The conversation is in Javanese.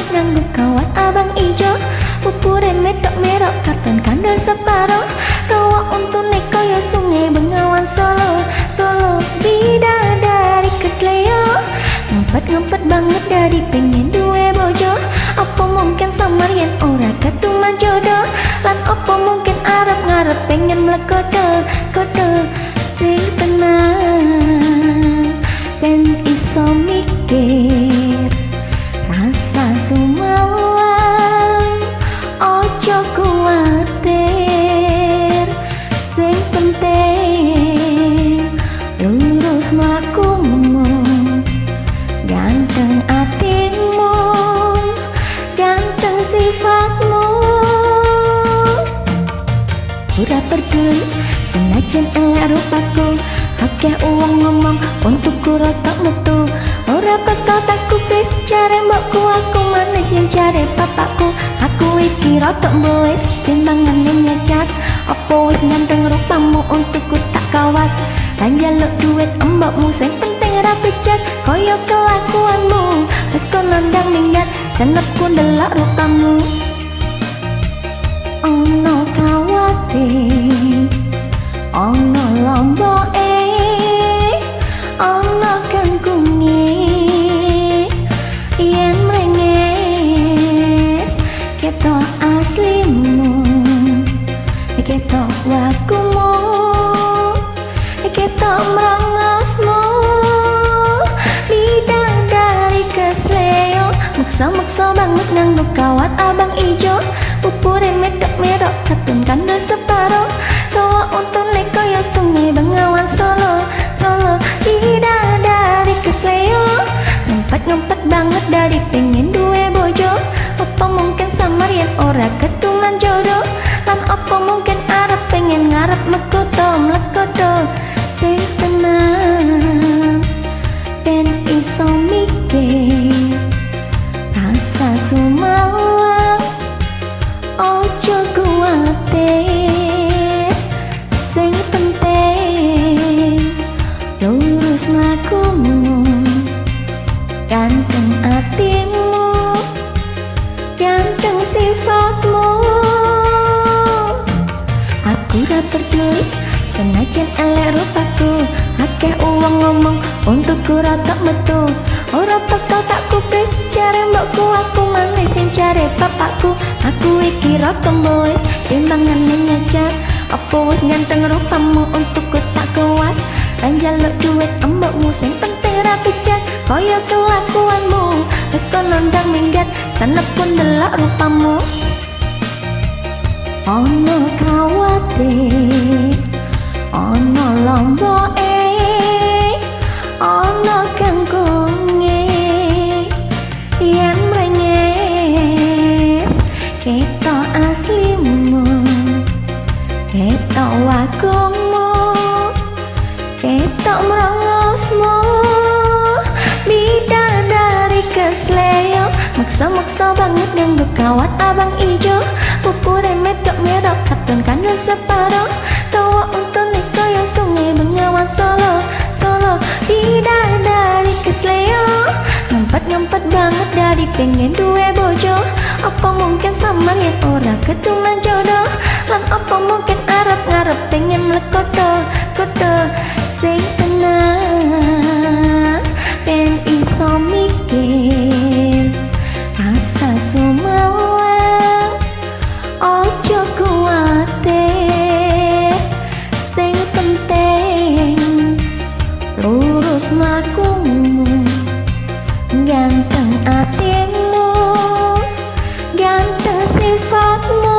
nganggo kawat abang ijo. Pupure medok merok katon kandel separo. Kawa untune kaya sungai Bengawan Solo. Solo bidadari kesleo. Ngempet banget dari pengen duwe bojo. Apa mungkin samar yen ora ketuman jodoh. Lan apa mungkin arep-ngarep pengen mlekodo kodo. Sing tenang ben iso mikir rasa sumawang. Ojo kuwatir, sing penting lurus mlakumu. Ganteng atimu, ganteng sifatmu. Ora peduli senajan elek rupaku. Akeh uang ngomong untukku rotok metu. Ora bakal tak kupris jare mbokku, aku manis yang jare bapakku. Aku iki rotok boes timbangane nyecat. Apa wis ganteng rupamu untukku tak kawat. Lan njaluk duit mbokmu sing penting ra pijat. Kaya kelakuanmu wis kono ndang minggat. Senepku ndelok rupamu. Ono kawate, ono lomboke, ono kangkunge. Yen mrengis ketok aslimu, ketok wakumu, ketok mrongosmu. Bidadari kesleo, maksa banget nganggo kawat abang ijo. Pupure medok merok katon kandel separo. Kawa untune kaya sungai Bengawan Solo. Solo bidadari kesleo. Ngempet banget dari pengen duwe bojo. Apa mungkin samar yen ora ketuman jodoh. Lan apa mungkin arep pengen ngarep mlekodo. Sing tenang ben iso mikir rasa sumawang. Ojo kuwatir, sing penting lurus mlakumu. Ganteng atimu, ganteng sifatmu. Aku ra peduli senajan elek rupaku. Akeh uang ngomong untukku rotok metu. Ora bakal tak kupris jare mbokku, aku manis yang jare bapakku. Aku iki rotok boes timbangane nyecat. Apa wis ganteng rupamu untukku tak kuat. Lan njaluk duit mbokmu sing penting ra pijat. Kaya kelakuanmu wis kono ndang minggat. Senepku ndelok rupamu. Ono kawate, ono lomboke, ono kangkunge. Yen mrengis ketok aslimu, ketok wakumu, ketok mrongosmu. Bidadari kesleo, maksa banget nganggo kawat abang ijo. Pupure medok merok katon kandel separo. Kawa untune kaya sungai Bengawan Solo. Solo bidadari kesleo. Ngempet banget dari pengen duwe bojo. Apa mungkin samar yen ora ketuman jodoh. Lan apa mungkin arep-ngarep pengen mlekodo kodo. Sing tenang ben iso mikir rasa sumawang. Ojo kuwatir, sing penting lurus mlakumu. Ganteng atimu, ganteng sifatmu.